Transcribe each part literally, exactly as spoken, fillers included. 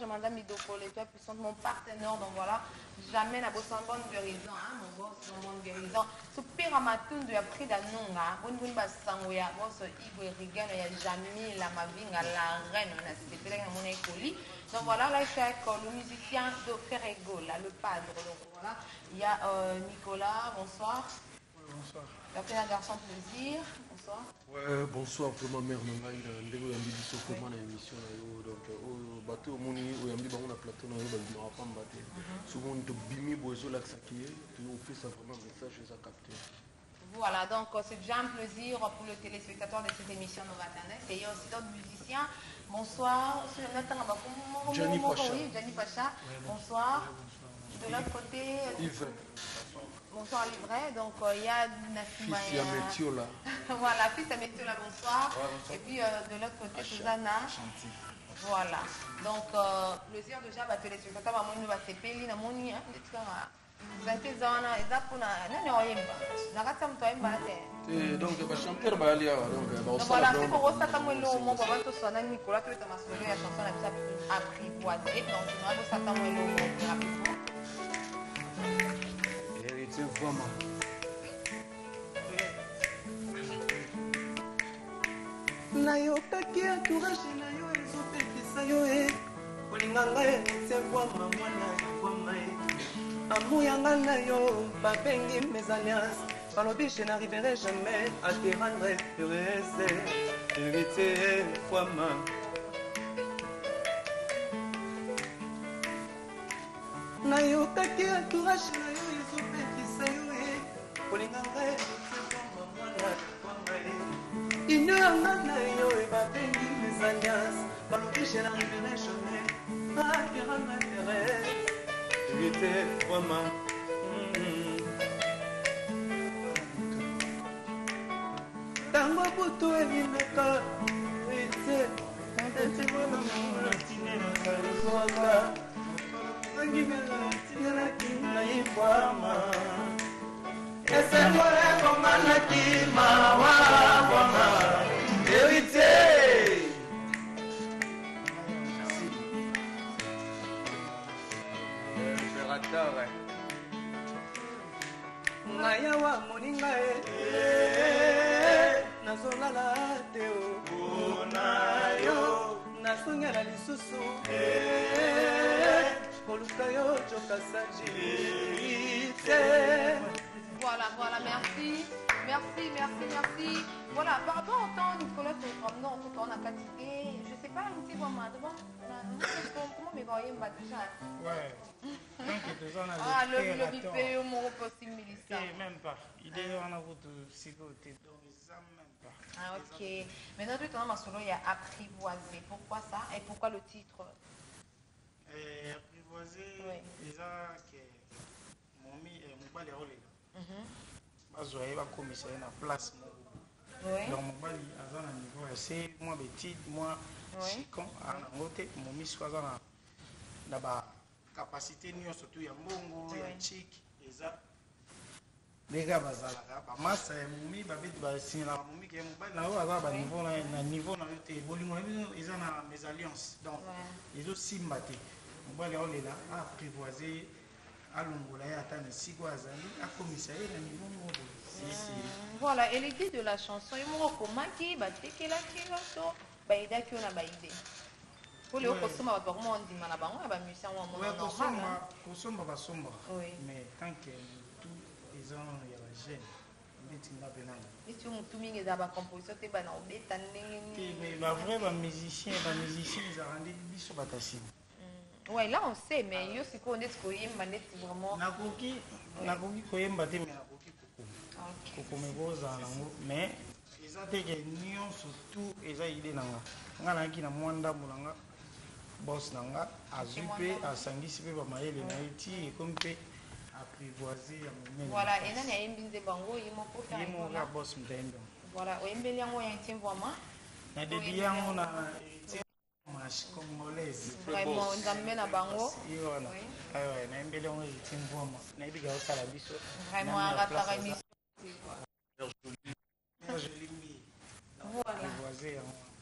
je m'entends Midoko, les toi puissante, mon partenaire, donc voilà, jamais n'a besoin de bonne guérison, hein, mon boss, de bonne guérison. Ce pire à ma tune de appris d'annonga, on ne va s'envoyer, boss, Igwe Rigan, il y a jamais la ma vie, la reine, on a cité là, mon écoli. Donc voilà, là, je suis avec le musicien de Ferrego, là, le padre, donc voilà. Il y a euh, Nicolas, bonsoir. Bonsoir. La pleine garçon plaisir. Bonsoir. Ouais, bonsoir pour ma mère. Je suis en émission donc au bateau moni au yambi bango na plateau na yo ba bima pa mbate. Souvent to bimi bozo la sakié, tu on fait ça vraiment message ça capté. Voilà, donc c'est déjà un plaisir pour le téléspectateur de cette émission Nova Tendance. Et il y a aussi d'autres musiciens. Bonsoir. Gianni Pacha. Oui, Gianni Pacha. Bonsoir. De l'autre côté. Yves. Bonsoir Livret, donc euh, il y a Nassima. Fils à Métiola. Voilà, fils à Métiola, bonsoir. Ouais, bonsoir. Et puis euh, de l'autre côté, Susanna. Voilà, donc euh, plaisir déjà à téléspectateurs, à mon va se payer, à mon nid, vingt zona, et ça pour la Noyemba. La rata me toimba. Et donc, le chanteur va aller donc voilà, c'est pour ça que moi, le mot, pour votre sonne, Nicolas, tu es ma soeur, la chanson a apprivoisée, donc nous avons ça comme le mot rapidement. C'est vraiment. Nayokaki entourage na yo ezopekisa yo e kolinga ngai etie bwama mwana ya bwama e amour yanga na yo babengi mes alliances balobi je n'arriverai jamais à te rendre heureuse héritier bwama nayokaki entourage na yo ezopekisa yo e kolinga ngai etie bwama mwana ya bwama e Ino yanga na yo e babengi mes alliances balobi je n'arriverai jamais à te rendre heureuse héritier bwama tango butu ebimeka héritier héritier bwama mwana tinela kalizwaka Ese komanaki mawa wama héritier Impérateur Ngayawa moninga e nazolala te o nayo nasongela lisusu koluka yo jokasaji Voilà, voilà, merci. Merci, merci, merci. Voilà, par rapport au temps, Nicolas, non, on a fatigué. Je sais pas, un petit moment. Comment me voyez, me déjà? Ouais. Ah, le le bipé, au mon possible militaire. Même pas. Il est en route psychoté. Donc, ça même pas. Ah, ok. Maintenant, tout le temps, ma solo, il y a apprivoisé. Pourquoi ça? Et pourquoi le titre? Apprivoisé, déjà que mon mi est mon balai relais. Bazoye va commissaire na place donc mobali aza na niveau assez moi petit moi chicon ana ngote momi swaza na na ba capacité nyo surtout ya mbongo ya chic eza lega bazala ba massa ya momi ba bit ba sinala momi ke mobali na aza ba niveau na niveau na yote bolimo eza na mes alliances donc ils aussi mbaté mobali olela a apprivoiser voilà, et l'idée de la chanson, il m'a dit que la chanson, bah il a que on a bah idée. Pour le costume, on va pas comment on dit malabang, on va musicien ou on va normal. Costume va sombre. Mais tant que tout les gens il y a la gêne. Et tu tout ming est d'abord compositeur, t'es bah non, bêta n'engagé. Mais bah vrai, bah musicien, bah musicien, ils ont rendu biso batassi. Ouais, là on sait, mais yo c'est quoi on est ce qu'on aime, man, c'est vraiment. Nakoki, nakoki koyem bate mais nakoki koko. Koko me boza nango, mais ils ont été nions surtout ils ont idée nanga. Nga na ki na mwanda mulanga boss nanga azupe asangisi pe ba mayele na iti et comme pe apprivoiser ya moment. Voilà, et nani ayembinze bango yimo ko faire. Yimo ga boss mtendo. Voilà, oyembeli yango ya ntiem vraiment. Na debi yango na congolaise vraiment nzambe na bango yona ayo na mbele on est ngoma na ibiga osala biso vraiment arataka émission voilà voisin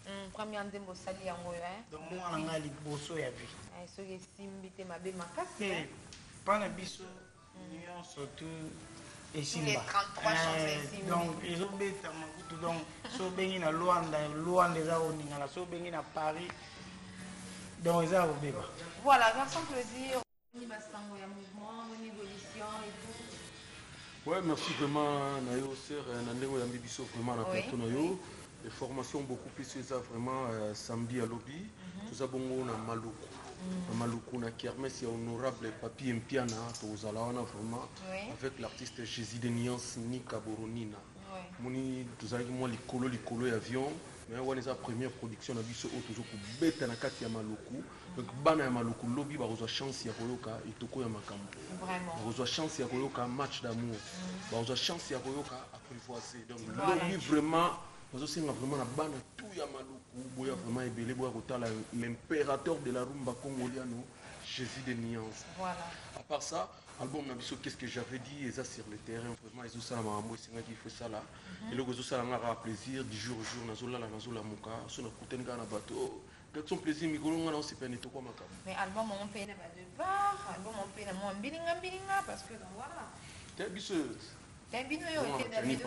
Première ndembo sali yango yo hein. Donc moi nga liboso ya vie. Ay soki simbi te mabe makasi. Pana biso union surtout et Simba. Les trente-trois chances Simba. Donc ils ont bêta makutu donc so bengi na Luanda, Luanda za oninga la so bengi na Paris. Donc ils ont bébé. Voilà, garçon plaisir. Ni basango ya mouvement, ni évolution et tout. Ouais, merci vraiment Nayo sœur Nandego ya Bibiso vraiment na plateau Nayo. Les formations beaucoup plus c'est ça vraiment euh, samedi à lobby. Tout ça bongo na Maluku. Na Maluku na kermesse honorable Papi Mpiana to zalawana vraiment avec l'artiste Jésus de Niance Nika Boronina. Moni tozalaki moi likolo likolo ya avion mais on est sa première production na biso o toujours ko beta na kati ya Maluku. Donc bana ya Maluku lobby ba reçoit chance ya koyoka itoko ya makambo. Vraiment. Ba reçoit chance ya koyoka match d'amour. Ba reçoit chance ya koyoka apprivoiser. Donc lobby vraiment nous aussi vraiment la bande tout ya Maluku boya vraiment ebele boya kotala l'impérateur de la rumba congoliano Jésus de Niance. Voilà. À part ça, album na biso qu'est-ce que j'avais dit et ça sur le terrain vraiment ils ont ça ma moi c'est qui fait ça là et le gozo ça ngara plaisir du jour au jour nazola la nazola muka so na kutenga na bateau que son plaisir mikolonga na aussi peine to kwa makam. Mais album on paye na ba de var, album on paye na mo bilinga bilinga parce que voilà. T'es biso Bino yo était David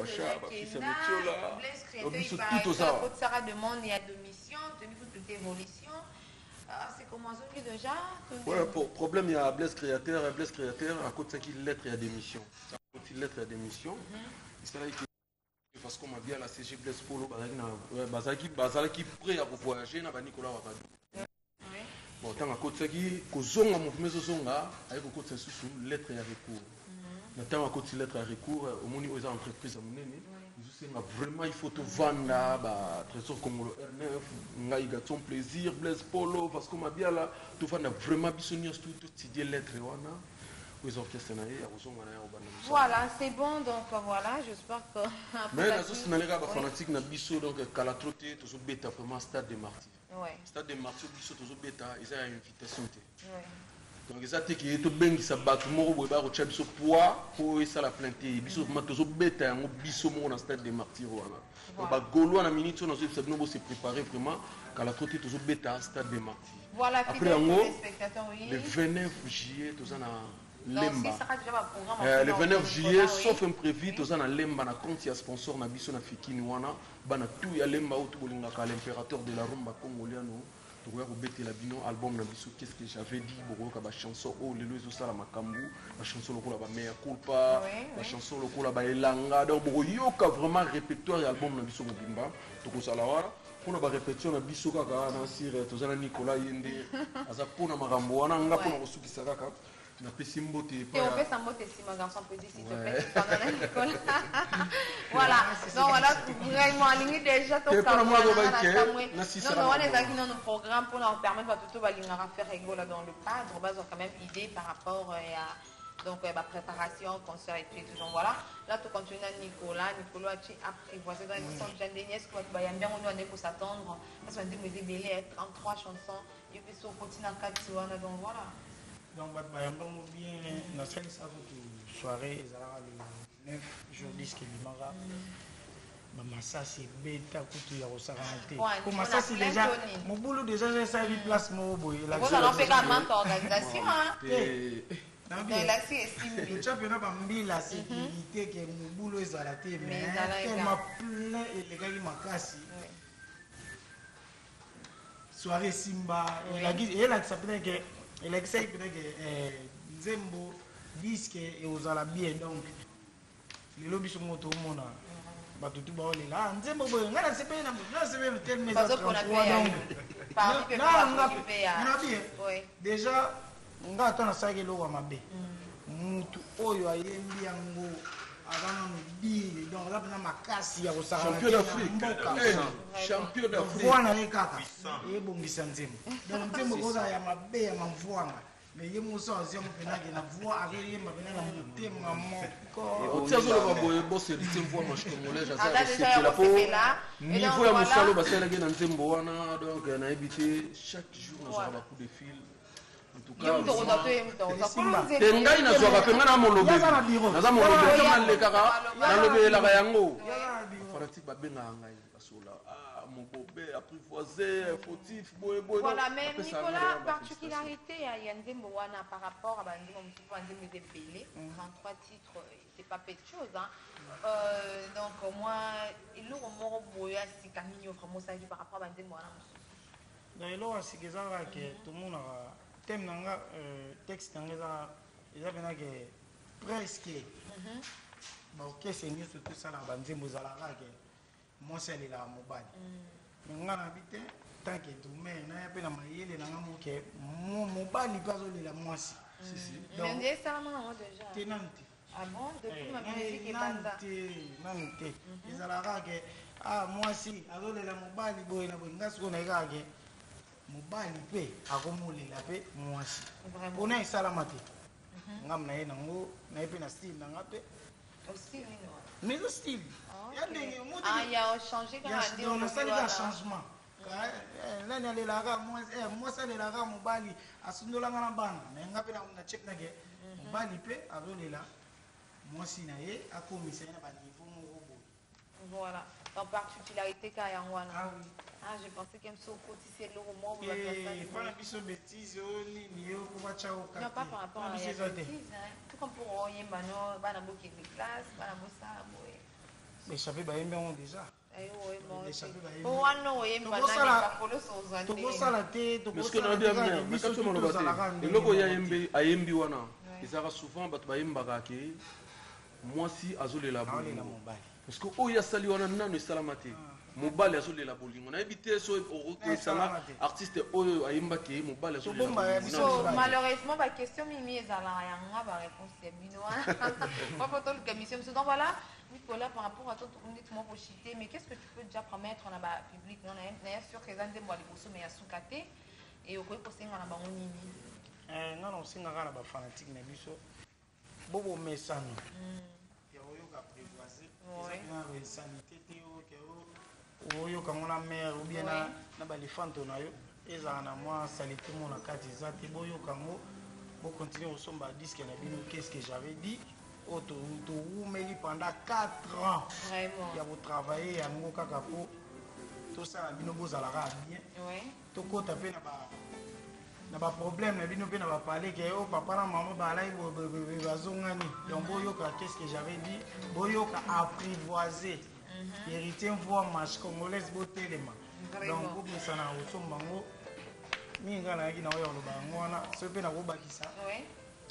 de Sarah demande il y a de mission, de toute évolution. C'est comment ça déjà? Ouais, pour problème il y a Blaise créateur, Blaise créateur à côté de qui lettre il y a des missions. À côté de lettre il y a des missions. C'est là que parce qu'on m'a bien la C G Blaise Polo bazaki bazaki prêt à voyager na ba Nicolas Wakadou. Bon tant à côté qui kozonga mouvement zozonga avec côté sous lettre il y a recours. Notamment à côté de lettre à recours, au moins aux entreprises à mon aîné, vraiment il faut te vendre là, trésor comme le R neuf, il y a ton plaisir, Blaise Polo, parce qu'on m'a bien là, tu vas vraiment bisonner tout, tout étudier lettres et aux orchestres. Voilà, c'est bon, donc voilà, j'espère que. Mais la sauce n'a pas fanatique, n'a biso donc calatroté, toujours bêta vraiment stade des martyrs. Stade des martyrs, biso toujours bêta, ils ont une invitation. Donc ça c'est qui est tout bien qui s'abat moro boba au chat biso poids pour ça la plainte biso matozo beta ngo biso mo na stade des martyrs wana donc ba golo na minute on a se se préparer vraiment quand la côté toujours beta stade des martyrs. Voilà, après le vingt-neuf juillet tout ça na Lemba. Le vingt-neuf juillet sauf imprévu tout ça na Lemba na compte ya sponsor na biso na fikini wana bana tout ya Lemba au tout bolinga ka l'impérateur de la rumba congoliano. Donc on a bino album na biso qu'est-ce que j'avais dit boko ka chanson oh les lois ça la makambu la chanson lokola ba mea culpa la chanson lokola ba elanga donc boko yoka vraiment répertoire album na biso mobimba to ko sala wala pona ba répétition na biso kaka na sire to zana Nicolas Yende aza pona makambo wana nga pona ko sukisa kaka na pesi mbote et on fait sa mbote si ma garçon peut dire s'il te plaît pendant Nicolas. Voilà donc voilà vraiment aligné déjà to ka non non on est dans notre programme pour nous permettre à tout balinga faire rigoler dans le cadre base quand même idée par rapport à donc la préparation concert et tout donc voilà là tu continues à Nicolas Nicolas tu apprivoisé dans l'émission de Jeanne Deniès quoi bah il y a bien on doit pour s'attendre parce qu'on dit me débélé trente-trois chansons et puis sur continent quatre donc voilà. Donc, bien, dans cette soirée, le neuf jour dix qui est ça c'est bêta coutu ya osarante. Comment ça c'est déjà mon boulot déjà j'ai servi place mon boy. La vous en fait quand même organisation hein. Mais là c'est estimé. Le championnat va me la sécurité que mon boulot est à la télé mais tellement plein et les gars ils m'ont cassé. Soirée Simba, il a dit elle a s'appelé que elle essaye peut-être que Zembo disque et aux ala bien donc les lobbies sont moto mona bato tout ba ole là Zembo boy ngala sepe na na sepe tel mais ça donc par que na bien déjà nga tona sake lo wa mabe mutu oyo ayembi yango avant mobile donc là na makasi ya kosala champion d'Afrique champion d'Afrique wana le kaka e bongisa Nzembo donc Nzembo koza ya mabe ya mavwanga mais ye muso azia mpena ke na voix arrêter mapena na motema moko otia zo ba boye boss hérité voix marche congolais jaza c'est la po niveau ya musalo basala ke na Nzembo wana donc na habité chaque jour na zo ba coup de fil. En tout cas, tengai na soka penga na molobe. Na molobe kama le kaka na lobe la yango. Fanatique ba benga ngai basola. Ah mon bobé, apprivoisé, fautif, boé, boé. Voilà, mais Nicolas, particularité, il y a une moana par rapport à Bandimo des Bélé, trente-trois titres, c'est pas peu de choses. Hein. Euh, donc, moi, il y a un boya si Camille vraiment ça par rapport à Bandimo. Donc, il y a ce que tout le monde a thème nanga texte nanga il y a presque ba ok c'est mieux surtout ça la Bandimo zalaka que moi c'est la mobile. Mais on a habité tant que tout mais na pe na mayele na ngamu ke mobile pas la moi si. Si si. Donc ça maman déjà. Tenante. Ah bon, depuis ma musique est banda. Nante. Izalaka ke ah moi si azolela mobile boy na boy ngaso na ikake mobile pe akomolela pe moi si. On a salamate. Ngam na ye nango na pe na style na ngape. Aussi oui. Mais le style. Ah, il y a changé quand même. Donc, ça, il y a un changement. Là, il y a les lagas, moi, ça, les lagas, mon bali, à ce moment-là, on a un ban. Mais on a un check, mon bali, avec les là, moi, si na ye, à commissaire, il y a un niveau, mon robot. Voilà. En particularité, quand il y a un Ah oui. Ah, je pensais qu'il y a un saut c'est le roman. Il faut la bise bêtise, il y a un chao. Non, pas par rapport à la bêtise. Tout comme pour Oye Mano, Banabo qui est de classe, Banabo ça, oui. Mais ça fait bien déjà. Eh oui, bon. Oh, non, oui, mais tout ça la tête, tout ça la tête. Mais quand tu m'en vas, et le goya yembe, ayembi wana. Et ça va souvent, bat ba yemba kake. Moi si azole la bolingo. Parce que oya sali wana nanu salamate. Mobile azole la bolingo. Na éviter so au sala artiste oyo ayemba ke mobile azole la bolingo. Malheureusement, ma question mimi ezala yanga ba réponse c'est binoa. Pas photo le commission. Donc voilà. Nicolas, par rapport à toi, on dit que moi, chiter, mais qu'est-ce que tu peux déjà promettre dans le public? On est sûr que les gens vont aller bosser, mais il y a sous-caté. Et au côté, c'est un bon nini. Non, non, c'est un peu fanatique, mais il Bobo Messano. Il y a un apprivoisé. Il y a une sanité, il y a une mère, ou bien les fantômes. Et ça, moi, salité, mon acte, ils ont dit, bon, continuer au sombre disque, qu'est-ce que j'avais dit? Auto pendant quatre ans. Vraiment. Il y a vous travailler à mon cacapo. Tout ça, il y a bien. Oui. Tout côté n'a pas problème, il y a parler que oh papa la maman balai bazongani. Donc boyoka qu'est-ce que j'avais dit? Boyoka apprivoiser. Héritier voix marche congolaise beauté les mains. Donc vous ça na osombango. Minga na yaki na oyo lo bango na so pe na ko bakisa. Oui.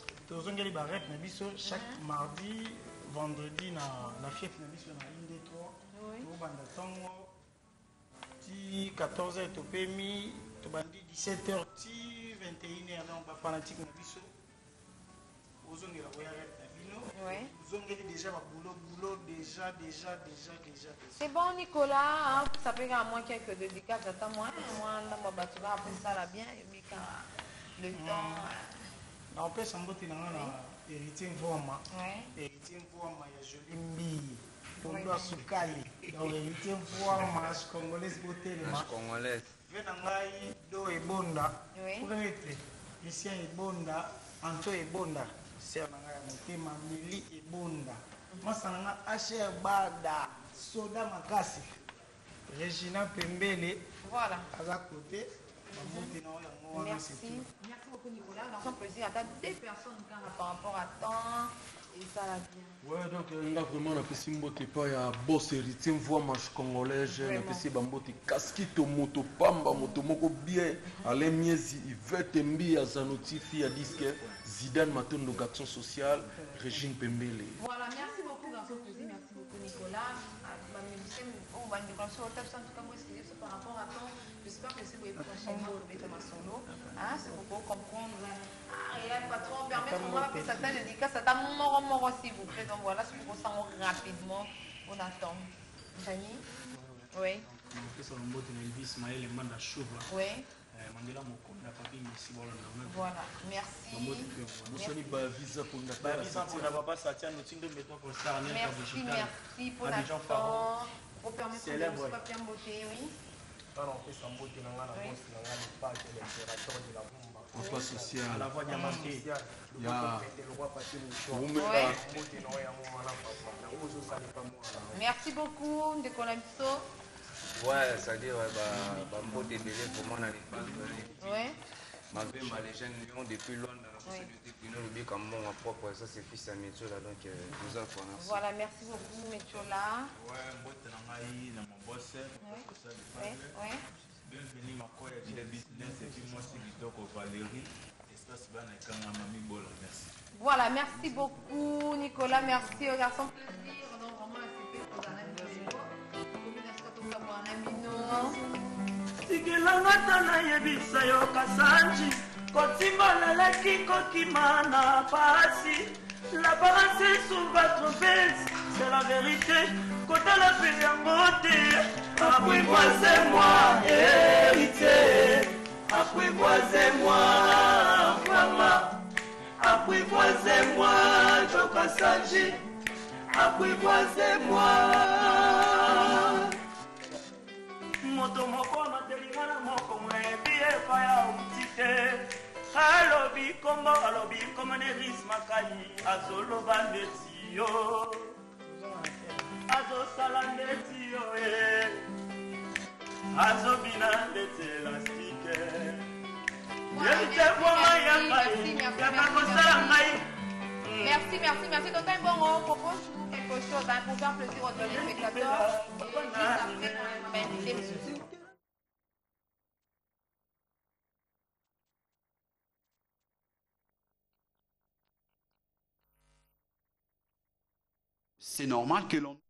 Chaque mardi, vendredi, na la fief na biso na une deux trois. Au banda tongo ti quatorze heures to pemi to bandi dix-sept heures ti vingt et une heures donc ba fanatique na biso. Ozongela oya rete na bino. Oui. Ozongeli déjà ba boulot boulot déjà déjà déjà déjà. C'est bon Nicolas, hein, ça fait à moins quelques dédicaces à moi moi là ba tu vas après ça là bien et puis le temps on peut s'en botter dans la héritier Voma. Héritier Voma, il y a joli mbi. On doit se caler. Donc héritier Voma, congolaise beauté les marques. Congolaise. Venangai do e bonda. Pour être ici e bonda, Anto e bonda. C'est un motema mili e bonda. Masanga Asher Bada, Soda Makasi. Regina Pembele. Voilà. À la côté. Merci. Merci beaucoup Nicolas. C'est un plaisir à deux personnes par rapport à temps et ça la bien. Ouais, donc on a vraiment un petit mbote pas ya boss héritier voix marche congolaise, un petit bambote casquito moto pamba moto moko bien, Alain Miezi, Yvette Mbi à Zanotifi à disque Zidane Matondo d'action sociale, Régine Pembele. Voilà, merci beaucoup garçon plaisir, merci beaucoup Nicolas. On va nous sur le en tout cas moi excusez par rapport à temps. J'espère que si vous pouvez prochainement vous mettez ma solo, hein, c'est pour comprendre. Ah, et là, le patron, permettez-moi que ça t'a dédicace, ça t'a mort mort s'il vous plaît. Donc voilà, c'est pour ça rapidement, on attend. Jani? Oui. Oui. Voilà, merci. Merci, merci pour l'attente. Pour permettre de ne pas bien beauté, oui. Alors, on fait sa beauté dans la bosse, dans la page de l'impérateur de la bombe. Emploi social. À la voix diamantée. Il y a. Merci beaucoup, Ndeko Lamso. Ouais, c'est-à-dire, bah, mot de délai pour moi, on a les bases. Ouais. Ma vie, ma légende, Lyon, depuis Londres, dans la possibilité de nous oublier comme mon propre, ça c'est fils à Métio là, donc nous avons. Voilà, merci beaucoup, Métiola. Ouais, moi, tu as mon boss, ouais. Bienvenue, ma quoi, il y a business, et puis moi, c'est Victor Valérie, espace ban avec un mamie bol, merci. Voilà, merci beaucoup, Nicolas, merci aux garçons, plaisir. Donc, vraiment, c'est fait pour un ami. tikelanga tana yebisa yo kasanji kotimba leki kokima na pasi l'apparence est sous votre baisse c'est la vérité kotala pe yango te apprivoisez-moi héritier apprivoisez-moi mama apprivoisez-moi jokasanji apprivoisez-moi moto moko matelinga na moko mwebi epa ya uti te alobi kombo alobi kombo neris makai azoloba ndeti yo azosala ndeti yo e azobina ndeti elastike yebite bwama ya ngai yaka kosala ngai. Merci, merci, merci. Donc, un bon, on propose quelque chose hein, pour faire plaisir aux téléspectateurs. Et juste après, on va inviter monsieur. C'est normal que l'on...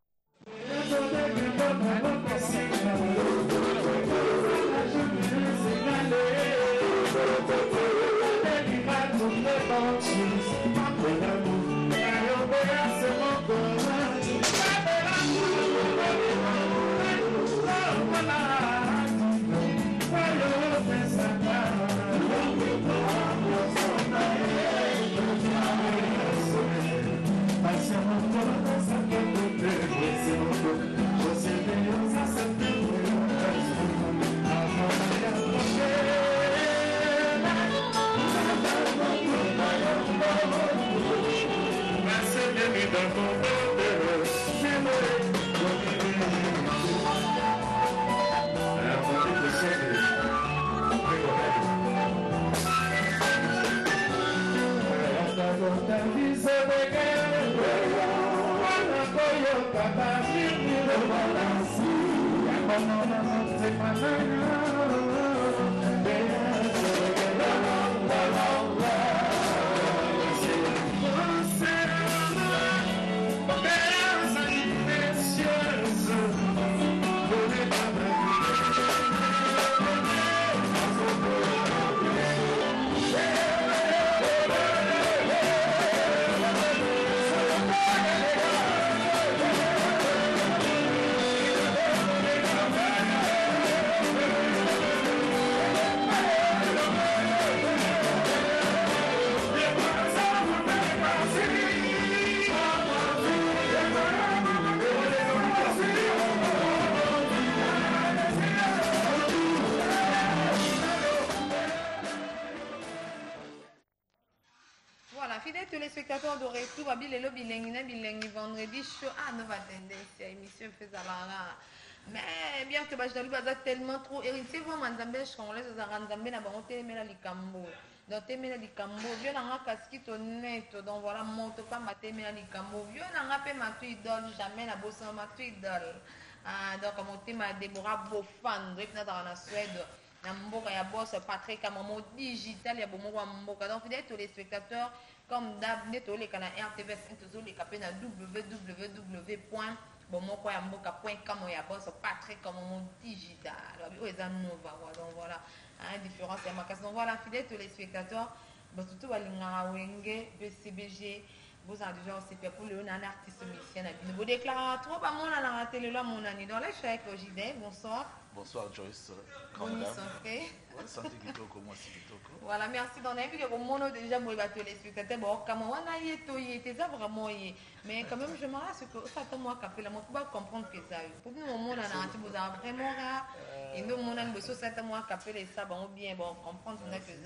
Téléspectateurs de retour à Bilelo Bilengina Bilengi vendredi show à Nova Tendance émission Fezalana mais bien que Bajdalu Baza tellement trop hérité vraiment Nzambe congolais za Nzambe na bango telemela likambo donc telemela likambo vieux nanga casquette honnête donc voilà monte pas ma telemela likambo vieux nanga pe ma tu idole jamais na bossa ma tu idole ah donc monte ma Deborah Bofan depuis na dans la Suède na mboka ya boss Patrick Amamo digital ya bomo wa mboka donc fidèles téléspectateurs comme d'hab neto les canaux R T V cinq toujours les capés na w w w point bomoko ya mboka point com ya boss Patrick Amamo digital o eza nova donc voilà hein différence ya makasi donc voilà fidèles téléspectateurs batutu balingaka wenge B C B G vous en déjà aussi fait pour le un artiste musicien na vous déclare trop pas mon na la télé là mon ami dans les chèques Ojide bonsoir. Bonsoir Joyce. Bonne santé. Santé kitoko moi si kitoko. Voilà, merci d'en inviter que mon nom déjà moi va téléspectateur bon comment on a yeto yete ça vraiment y mais quand même je me rends que ça t'a moi capé la moi pas comprendre que ça pour nous mon monde na tu vous a vraiment rare et nous mon âme ça t'a moi capé ça bon bien bon comprendre que ça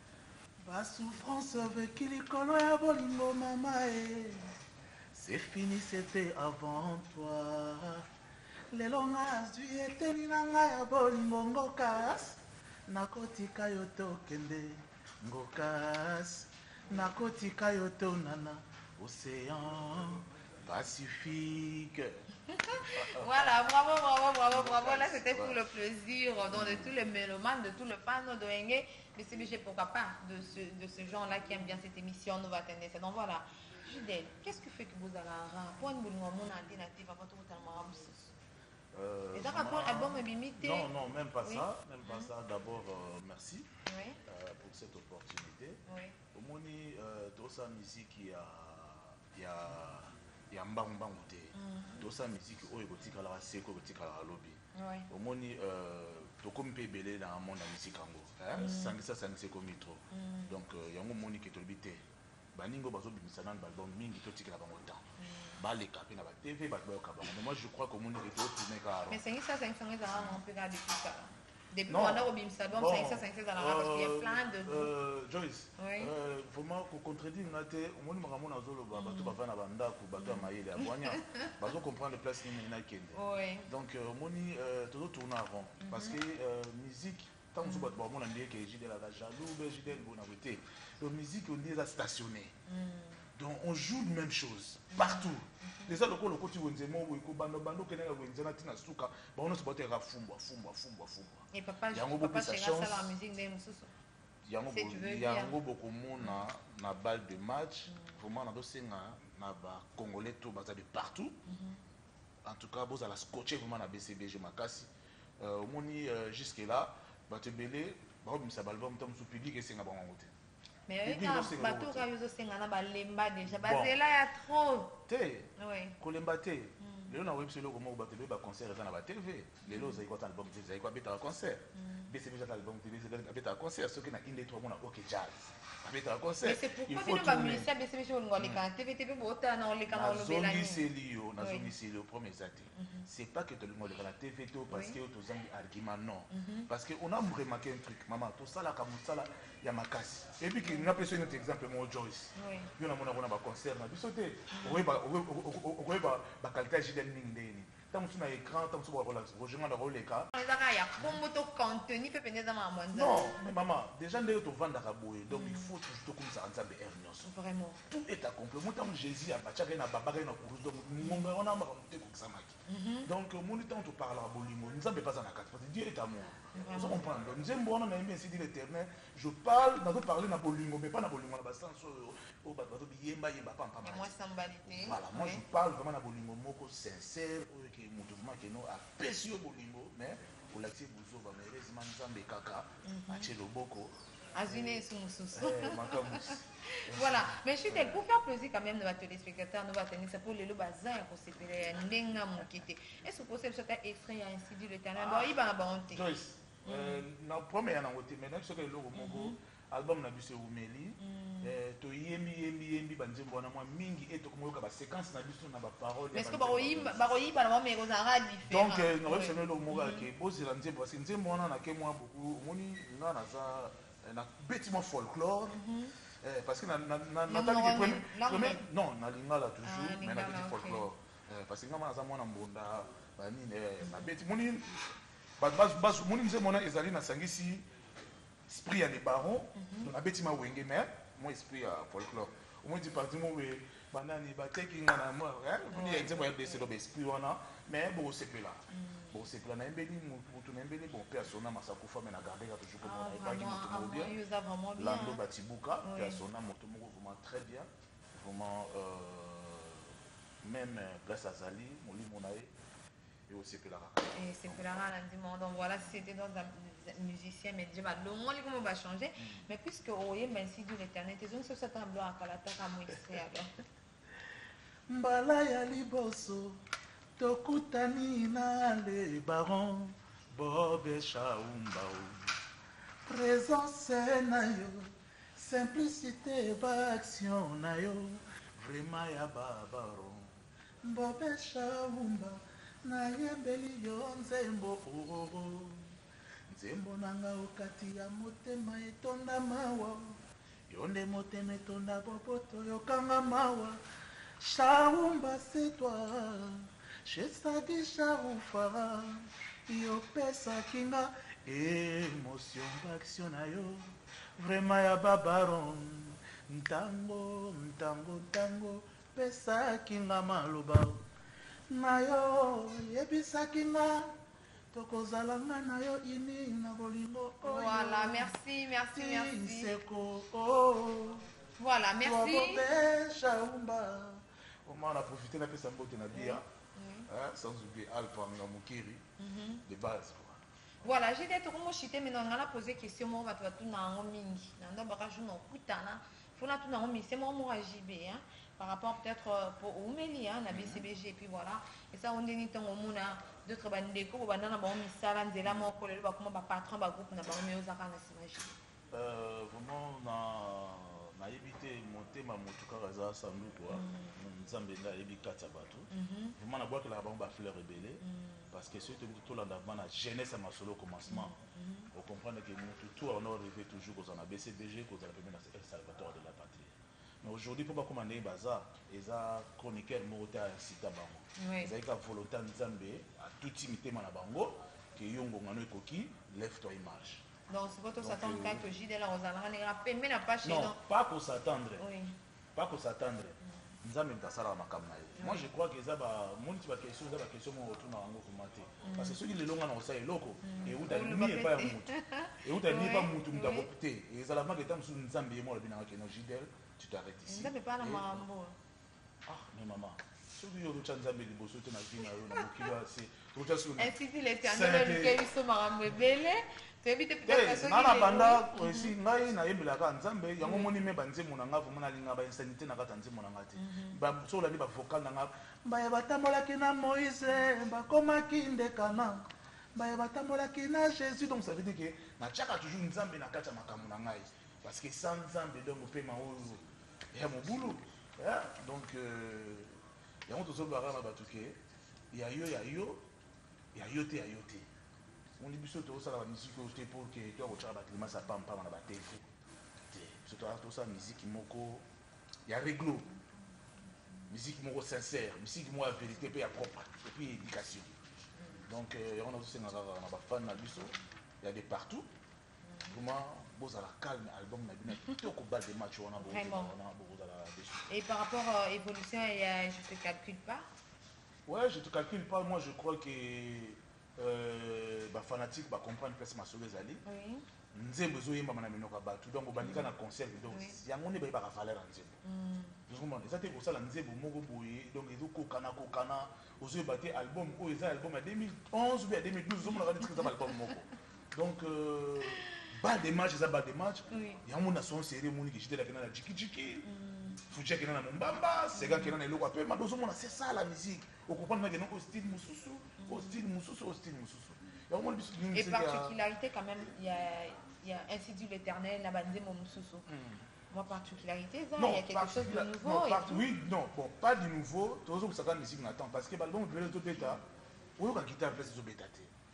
ba souffrance avec likolo ya bolingo mama eh c'est fini c'était avant toi lelo nga azwi eteni na ngai ya bolingo ngokas nakotika yo tokende ngokas nakotika yo tonana océan Pacifique. Voilà, bravo, bravo, bravo, bravo. Là, c'était pour le plaisir donc, de tous les mélomanes, de tous les fans de Engue. Mais c'est obligé, pourquoi pas, de ce, de ce genre-là qui aime bien cette émission, nous va atteindre ça. Donc voilà. Judel, qu'est-ce qui fait que vous avez un rang? Pour une alternative, à votre Euh, Et donc, après, album limité. Non, non, même pas Oui. ça. Même pas ça. D'abord, euh, merci Oui. euh, pour cette opportunité. Oui. Au moins, euh, toute sa musique, il y a, il y a, il y a mbang mbang outé. Toute sa musique, oh, il y a la seko, il y a la lobby. Oui. Au moins, euh, tout comme peut belé dans le monde de la musique ango. Hein, sans ça, ça ne c'est comme trop. Donc, il y a un monde qui est obligé. Baningo bazo bimisana album mingi to tikela bango temps. Ba le kapé na ba T V ba ba ka bango. Mais moi je crois que mon est au tourner car. Mais c'est ça, c'est ça, c'est ça, on peut regarder tout ça. Depuis Non. qu'on a au Bimsa, donc c'est ça, c'est ça, parce qu'il y a plein de. Euh, Joyce. Oui. Euh, vraiment ko contredire ngate omoni makambo na zolo ba bato ba fana banda ku bato ya mayele ya bonya. Bazo comprendre place ni na kende. Oui. Donc omoni euh todo tourner avant parce que euh, musique tant que bato ba mona ndie que J D la jaloux, J D bona côté. La musique on dit stationné. Donc on joue la même chose partout. Les autres le côté où on dit moi ko bando bando kenga wenzana tina suka ba on se botte ra fumba fumba fumba fumba. Et papa, je Yango papa beaucoup chez sa chance. ça la musique des mususu. Yango Si tu veux bo- dire. yango beaucoup mona na balle de match vraiment na dosenga na ba congolais tout baza de partout. En tout cas boza la scotché vraiment na B C B G makasi. Euh au moni jusque là ba te belé ba bimisa album tam sous public et senga bango te. Mais Bibi, quand yo senga bateau bango te. quand ils sont na balemba déjà, Bon. parce que là il y a trop. Te Oui. kolemba te lelo na website loko moko bato ba concert eza na ba T V lelo ozali kota album te ezali kobeta concert B C B eza album te ezali kobeta concert soki na inde to mona OK jazz abeta Mais concert c'est pourquoi bino ba musicien B C B chez Ngolika T V T V bota na olika na olobela ni. nazongiseli yo nazongiseli yo premier eza te c'est pas que tolingo oleka na T V to parce que tozangi argument non parce que on a remarqué un truc maman tosalaka mosala ya makasi epi ke napesa notre exemple mo Joyce Oui. yo namona kona baconcert na biso te okoyeba bakalite ya jidel mingi ndeni ntango mosu na écran ntango mosu bojenga na koleka ezaka ya kombo to contenu mpe pene eza mama nzambe. non mais maman déjà ndenge tovandaka boye donc il faut toujours tokomisaka nzambe r nyonso Vraiment. tout est accompli mo ntango jésus abatiaka ye na babaka ye na kurus donc ngonga wana makambo te ekokisamaki donc omoni ntango toparlaka bolingo nzambe epaza na kati parce que dieu est amour ozo comprendre donc nzembo wana na yembi ainsi dit l'éternel je parle nazoparle na bolingo mais pas na bolingo na basense oyo oyo bato bazobiyembayemba Et pampama moi sambalité. voilà moi je parle vraiment na bolingo moko sincère oyo ke moto vraiment keno apesi yo bolingo mais olakisi bozoba mais heureusement nzambe kaka atie loboko Azune sous mususu. eh, makamusi Voilà, mais je suis d'accord. Pour faire plaisir quand même de nos téléspectateurs, nous va tenir ça pour les loups bazar et pour se faire un denga moukité. Est-ce que possible cet extrait ainsi dit l'éternel? Bon, il va en bonté. Joyce na premier na ngote mais na biso ke eloko moko album na biso eumeli toyembi yembi yembi banzembo wana mwa mingi e tokomoyoka baséquence na biso na baparole Mais est-ce que baroyimba baroyimba na moi mais kozanga différent? donc nakoyebisa eloko moko ake bozela nzembo parce que nzembo wana nake mwa beaucoup omoni nga naza nabeti mwa folklore Eh, parce que na na na Non, natali non, ke premier non, premier non. non na lingala toujours Ah, mais Lingala, na petit ok. folklore Eh, parce que nga mwana za mwana mbonda banini eh, na beti moni bato bas bas moni nze mona ezali na sangisi esprit ya les barons na beti ma wenge mais moi esprit ya folklore au moins du parti mo we banani bateki nga na moi hein moni ya nzembo ya blessé do esprit wana mais bon c'est plus là bon c'est là na embeli mutu na embeli bon pe asona masakufa mais na garder ka toujours Ah, comme pas qui vraiment, mutu ah, mo moi, bien il usa vraiment bien. Lando Batibuka, Oui. qui a son âme vraiment très bien. Vraiment, euh, même euh, Place Azali, Moli Monae, et aussi Pelara. Et c'est que la rana du monde. Donc voilà, si c'était dans un musicien, mais déjà, bah, le monde, comment va changer. Mais puisque Oye, ben si Dieu l'éternel, t'es une sur cette table à Kalata, comme extrait alors. mbala ya liboso tokutani na le baron bobe shaumbao présence na yo simplicité baaction na yo vraiment ya babaron bobe shaumba nayembeli yo nzembo ororo nzembo nanga okati ya motema etonda mawa yo nde motema etonda bopoto yokanga mawa Shaumba c'est toi, Shesadisha ufara yopesaki nga émotion baction na yo vraiment ya babaron ntango ntango ntango pesaki nga maloba na yo yebisaki nga tokozala nga na yo ini na bolingo oyo. Voilà, merci, merci, merci. Seko oh. Voilà, merci. On a profité de faire mbote na bia, sans oublier Alpha Ngamukiri, de base. Voilà, j'ai dit que moi je mais on a posé question moi va tout na mingi. Na ba ka jono kutana. Faut na tout na mingi, c'est moi moi J B hein par rapport peut-être pour Oumeli hein na B C B G et puis voilà. Et ça on dit tant au mona d'autres bandeko ba na ba misala nzela mo ko le ba comment ba patron ba groupe na ba mi ozaka na simaji. Euh vraiment na na éviter monter ma motuka kaza sandu quoi. Nzambe na yebi kata bato. Vraiment na bois que la ba ba fleur rebelle parce que surtout tout l'endavant la jeunesse à ma solo commencement. On comprend que tout on a rêvé toujours aux en B C B G qu'aux la première salvateur de la patrie. Mais aujourd'hui pour pas commander bazar et ça chroniqueur morota sita bango. Ils avaient volonté Nzambe à tout imiter na bango que yongo ngano ekoki lève toi image. Donc c'est pas tout s'attendre quand que J D là aux allant on rappelle mais n'a pas chez non pas qu'on s'attendre. Oui. Pas qu'on s'attendre. Nzambe ntasala makamna ye. Moi je crois que ça va mon petit question ça va question mon retour na ngo commenter parce que ceux qui le longa na osa eloko et uta ni pas mutu et uta ni pas mutu mutapopte et ça la marque tam sur Nzambe mo la binanga que no J D tu t'arrêtes ici. Nzambe pas na mambo. Ah mais maman ce que yo tcha Nzambe liboso te na vina yo na mokilo c'est to tcha sur ainsi dit l'éternel le ke biso marambo belé. nana banda aussi ngai nayembelaka Nzambe yango moni me banzembo na nga vuma nalinga ba insanité na kata nzembo na nga te basolani bavocal na nga mbaye batambolaki na Moïse bakomaki ndekana mbaye batambolaki na Jésus donc ça veut dire que natiaka toujours Nzambe na kati ya makambo na ngai parce que sans Nzambe donc mopema oyo ya mobulu donc yango tozolobaka na bato ke ya yo ya yo ya yo te ya yo te on dit que tout ça la musique aussi pour que tu as autre chose battement ça pam pam na ba T V surtout tout ça musique moko ya réglo musique moko sincère musique moko vérité puis propre et puis éducation donc on a aussi na ba fan na biso il y a des partout vraiment boza la calme album na bina tout au bal des matchs on a beaucoup on a beaucoup la et par rapport à évolution je te calcule pas ouais je te calcule pas moi je crois que euh ba fanatique ba comprendre place ma sauveuse ali oui nzembo zo yemba mana minoka batu donc bandika na concert donc yango ne ba ba valeur nzembo vous comprenez ça te ko sala nzembo moko boye donc ezo kokana kokana ozo baté album ko eza album à deux mille onze ou à deux mille douze on a dit que ça album moko donc euh bal de match ça bal de match yango na son série moni que j'étais là kana la jiki jiki fucha kana na mbamba sega kana na eloko apema dozo mona c'est ça la musique au comprendre que non au style mususu au style mususu au style mususu et particularité quand même il y a il y a ainsi dit l'Éternel la bande mon mususu moi particularité ça il y a quelque chose de nouveau non, part, oui non bon pas du nouveau toujours que ça quand musique n'attend parce que l'album de tout bêta on a guitare place de bêta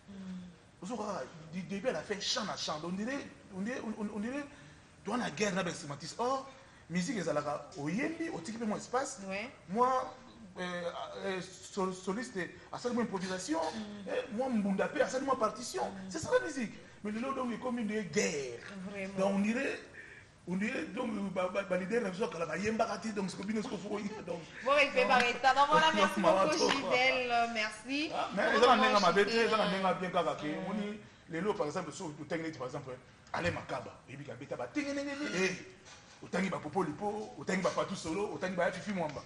du début à la fin chant à chant on dirait on dirait on dirait toi la guerre là ben c'est oh musique est à la au yembi au ticket mon espace moi Euh, euh, sol, soliste à ça de improvisation mm. eh, moi mbundapé à ça de ma partition mm. c'est ça la musique mais le lot donc est comme une guerre vraiment. Donc on dirait on dirait donc bah l'idée là que la bayemba kati donc ce que bien ce qu'il faut donc bon il fait barreta donc voilà merci beaucoup Gidel merci mais ça n'a pas bête ça n'a bien kaka que on dit les lots par exemple sur le technique par exemple allez makaba et puis kabeta ba tingenenge eh utangi ba popo lipo utangi ba patu solo utangi ba fifi mwamba.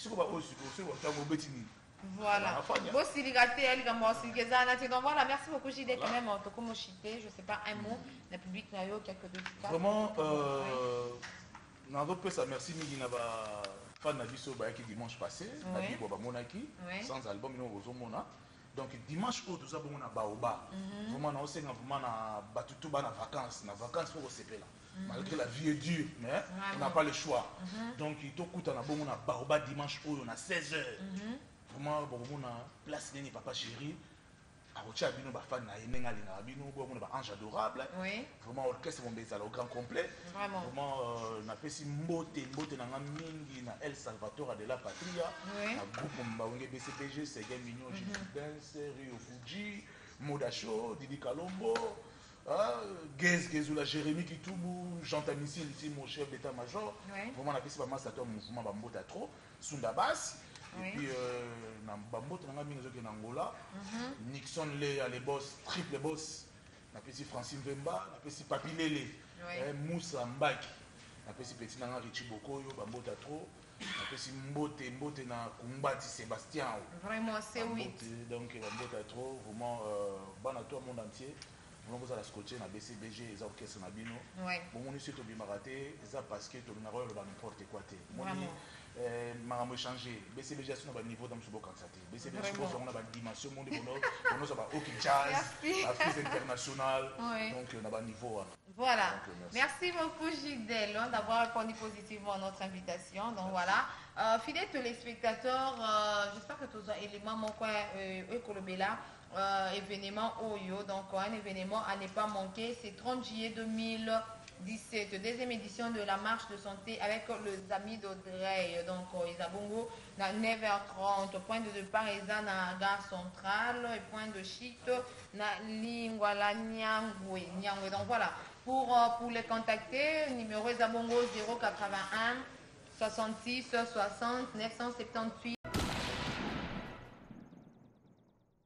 Voilà. Bon, si les gâtés, elle va donc voilà, merci beaucoup J D quand même en tant que je sais pas un mot, le public n'a eu quelques deux vraiment euh dans d'autres ça merci mingi na ba fan na biso ba qui dimanche passé na bibo ba monaki sans album no ozomona donc dimanche au tout ça bon na baoba vraiment na osenga vraiment na batutu ba na vacances na vacances pour sepela malgré la vie est dure mais on n'a pas le choix donc il te coûte na bon na baoba dimanche au on a seize heures vraiment bon on a place nini papa chéri akotia bino bafani na ye ndenge alingaka bino bomona baange adorable vraiment orchestre bombe ezala au grand complet vraiment napesi mbote mbote na nga mingi na El Salvatore de la Patria na groupe mbawenge B C P G Sege Mignon Gilles Dance Rio Fuji Moda Show Didi Kalombo Gez Gezula Jérémy Kitoubou Jean Tamissi ici mon chef d'état-major vraiment napesi bamasateur mouvement bambote à trop Sunda Bass. Et puis, na bambote na nga mingi ezoke na Angola Nixon le ale boss triple boss napesi Francine Vemba napesi Papi Lele Moussa Mbaki napesi petit na nga Richie Bokoyo bambote trop napesi mbote mbote na Kumbati Sébastien vraiment c'est oui donc bambote trop vraiment bana to monde entier vraiment vous allez scotcher na B C B G les orchestres na bino bon on est surtout bien raté ça parce que tout le monde va n'importe quoi té maman changé B C B G sur un niveau dans ce beau cancer B C B G on a une dimension monde bonheur on a ok jazz Afrique internationale donc on a un niveau voilà merci beaucoup Gilles d'avoir répondu positivement à notre invitation donc voilà fidèles téléspectateurs j'espère que tous les éléments mon coin Ekolobela événement Oyo donc un événement à ne pas manquer c'est trente juillet deux mille dix-sept, deuxième édition de la marche de santé avec les amis d'Audrey. Donc, Isabongo, à neuf heures trente, point de départ, Isa na gare centrale, et point de chute, na Lingwala Nyangwe. Donc, voilà. Pour, pour les contacter, numéro Isabongo zéro quatre-vingt-un soixante-six soixante neuf cent soixante-dix-huit.